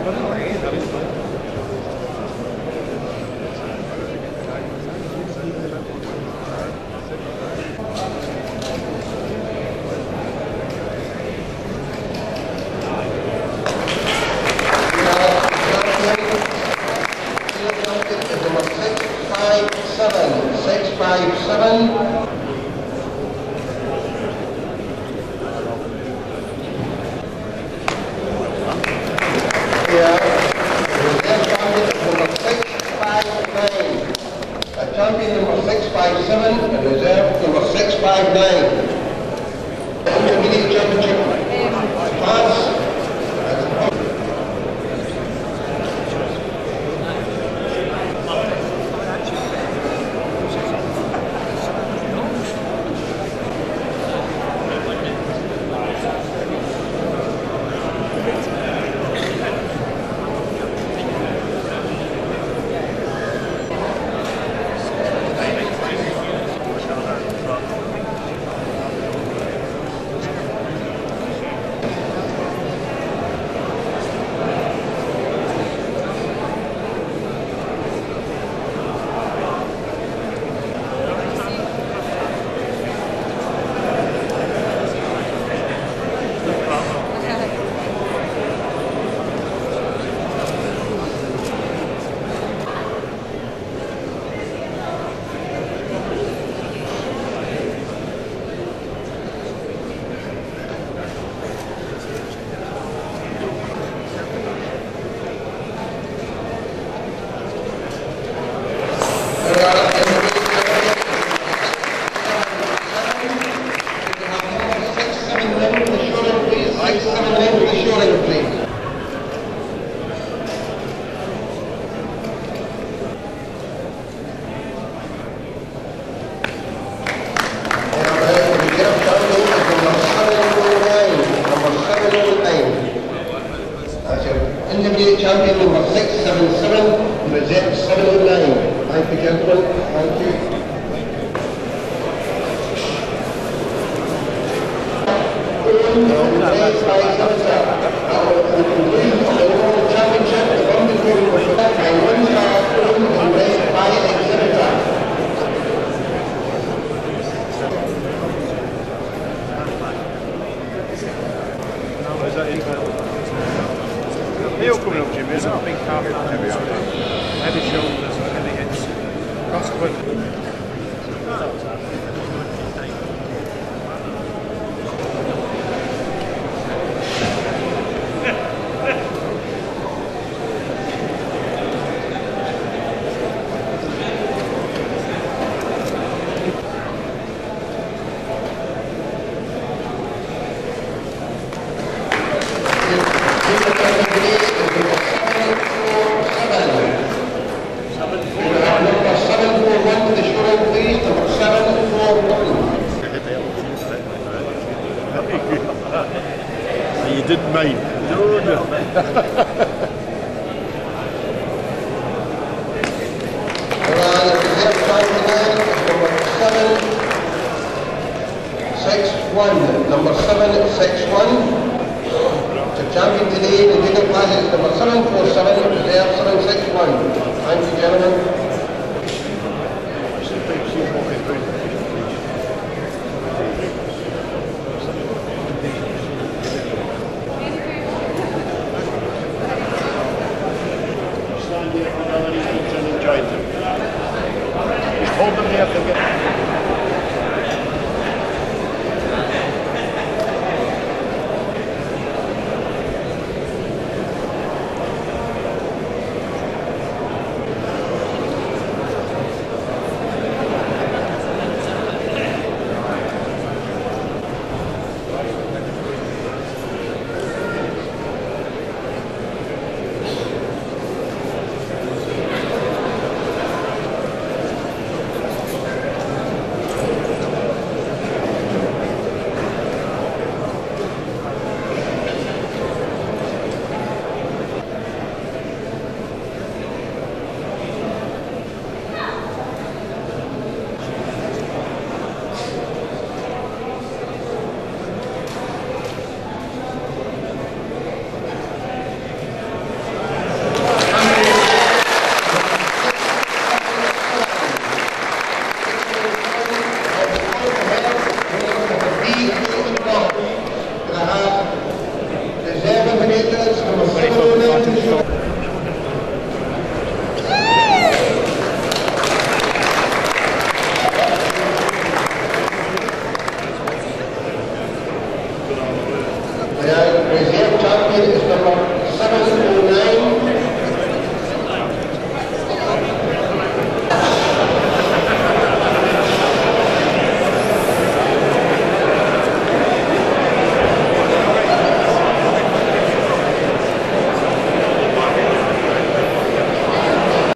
Champion number 657 and reserve number 659. Intermediate championship class. Intermediate champion number 677, reserve 709. Thank you, gentlemen. Thank you. Championship, the London Group was back by 1 star and raised by exhibitor. Heel coming up, Jimmy, isn't it? Big carpet, heavy shoulders, heavy hips. Consequently. You didn't mean. No. 761, number 761. The champion today in the junior class is number 747, reserve 761. Thank you, gentlemen.